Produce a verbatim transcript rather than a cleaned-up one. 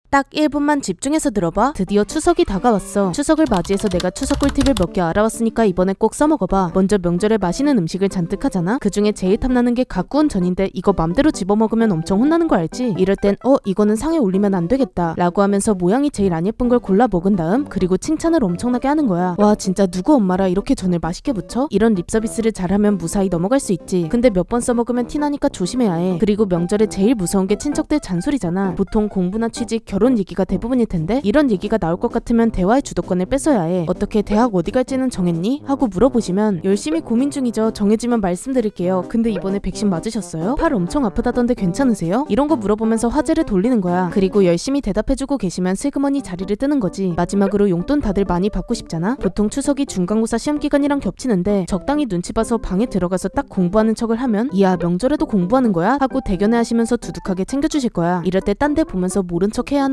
딱 일 분만 집중해서 들어봐. 드디어 추석이 다가왔어. 추석을 맞이해서 내가 추석 꿀팁을 몇 개 알아왔으니까 이번에 꼭 써먹어봐. 먼저 명절에 맛있는 음식을 잔뜩 하잖아. 그중에 제일 탐나는 게 갓 구운 전인데 이거 맘대로 집어먹으면 엄청 혼나는 거 알지? 이럴 땐 어? 이거는 상에 올리면 안 되겠다 라고 하면서 모양이 제일 안 예쁜 걸 골라 먹은 다음 그리고 칭찬을 엄청나게 하는 거야. 와 진짜 누구 엄마라 이렇게 전을 맛있게 부쳐? 이런 립서비스를 잘하면 무사히 넘어갈 수 있지. 근데 몇 번 써먹으면 티나니까 조심해야 해. 그리고 명절에 제일 무서운 게 친척들 잔소리잖아. 보통 공부나 취직, 결혼 얘기가 대부분일 텐데 이런 얘기가 나올 것 같으면 대화의 주도권을 뺏어야 해. 어떻게 대학 어디 갈지는 정했니? 하고 물어보시면 열심히 고민 중이죠. 정해지면 말씀드릴게요. 근데 이번에 백신 맞으셨어요? 팔 엄청 아프다던데 괜찮으세요? 이런 거 물어보면서 화제를 돌리는 거야. 그리고 열심히 대답해주고 계시면 슬그머니 자리를 뜨는 거지. 마지막으로 용돈 다들 많이 받고 싶잖아. 보통 추석이 중간고사 시험 기간이랑 겹치는데 적당히 눈치 봐서 방에 들어가서 딱 공부하는 척을 하면 이야 명절에도 공부하는 거야? 하고 대견해 하시면서 두둑하게 챙겨주실 거야. 이럴 때 딴 데 보면서 모른 척 해야